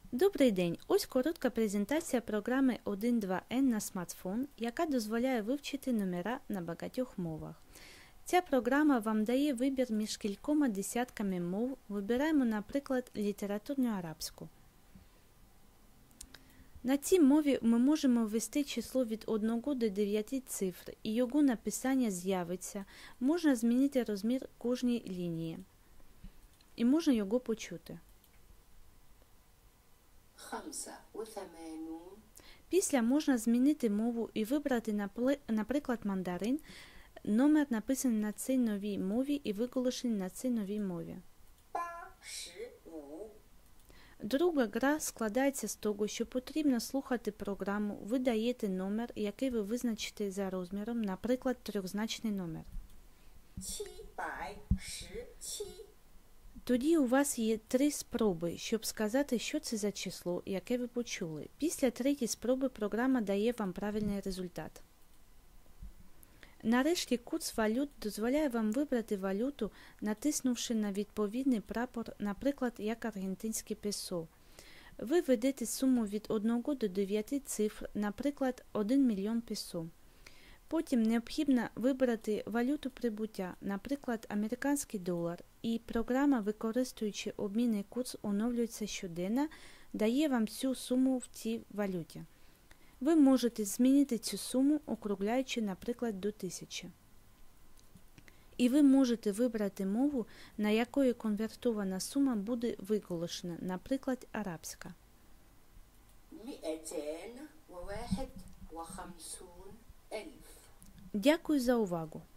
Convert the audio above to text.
Добрий день! Ось коротка презентація програми 1.2N на смартфон, яка дозволяє вивчити номера на багатьох мовах. Ця програма вам дає вибір між кількома десятками мов. Вибираємо, наприклад, літературну арабську. На цій мові ми можемо ввести число від 1 до 9 цифр, і його написання з'явиться. Можна змінити розмір кожної лінії. І можна його почути. Після можна змінити мову і вибрати, наприклад, мандарин, номер написаний на цій новій мові і виголошений на цій новій мові. Друга гра складається з того, що потрібно слухати програму, ви даєте номер, який ви визначите за розміром, наприклад, трьохзначний номер. 717. Тоді у вас є 3 спроби, щоб сказати, що це за число, яке ви почули. Після третьої спроби програма дає вам правильний результат. Нарешті курс валют дозволяє вам вибрати валюту, натиснувши на відповідний прапор, наприклад, як аргентинське песо. Ви введете суму від 1 до 9 цифр, наприклад, 1 мільйон песо. Потім необхідно вибрати валюту прибуття, наприклад, американський долар, і програма, використовуючи обмінний курс, оновлюється щоденно, дає вам цю суму в цій валюті. Ви можете змінити цю суму, округляючи, наприклад, до 1000. І ви можете вибрати мову, на якої конвертована сума буде виголошена, наприклад, арабська. 251,000. Дякую за увагу!